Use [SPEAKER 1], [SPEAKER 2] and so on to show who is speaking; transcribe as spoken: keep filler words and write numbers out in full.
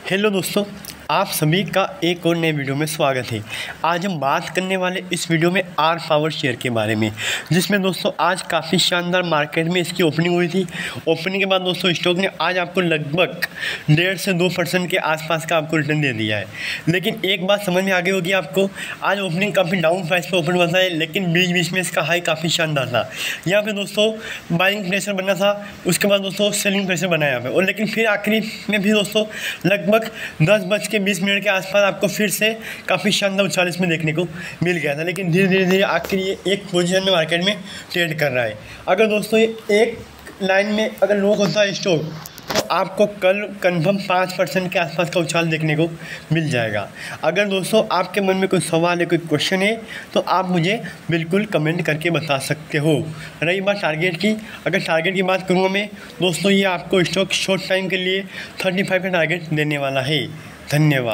[SPEAKER 1] Hello दोस्तों, आप सभी का एक और नए वीडियो में स्वागत है। आज हम बात करने वाले इस वीडियो में आर पावर शेयर के बारे में, जिसमें दोस्तों आज काफ़ी शानदार मार्केट में इसकी ओपनिंग हुई थी। ओपनिंग के बाद दोस्तों स्टॉक ने आज आपको लगभग डेढ़ से दो परसेंट के आसपास का आपको रिटर्न दे दिया है। लेकिन एक बात समझ में आ गई होगी आपको, आज ओपनिंग काफ़ी डाउन प्राइस पर ओपन हुआ था, लेकिन बीच बीच में इसका हाई काफ़ी शानदार था। यहाँ पर दोस्तों बाइंग प्रेशर बना था, उसके बाद दोस्तों सेलिंग प्रेशर बना यहाँ पे, और लेकिन फिर आखिरी में भी दोस्तों लगभग दस बज के बीस मिनट के आसपास आपको फिर से काफ़ी शानदार उछाल इसमें देखने को मिल गया था। लेकिन धीरे धीरे धीरे आखिर ये एक पोजीशन में मार्केट में ट्रेड कर रहा है। अगर दोस्तों ये एक लाइन में अगर लो होता है स्टॉक, तो आपको कल कन्फर्म पाँच परसेंट के आसपास का उछाल देखने को मिल जाएगा। अगर दोस्तों आपके मन में कोई सवाल है, कोई क्वेश्चन है, तो आप मुझे बिल्कुल कमेंट करके बता सकते हो। रही बात टारगेट की, अगर टारगेट की बात करूँगा मैं दोस्तों, ये आपको स्टॉक शॉर्ट टाइम के लिए पैंतीस का टारगेट देने वाला है। धन्यवाद।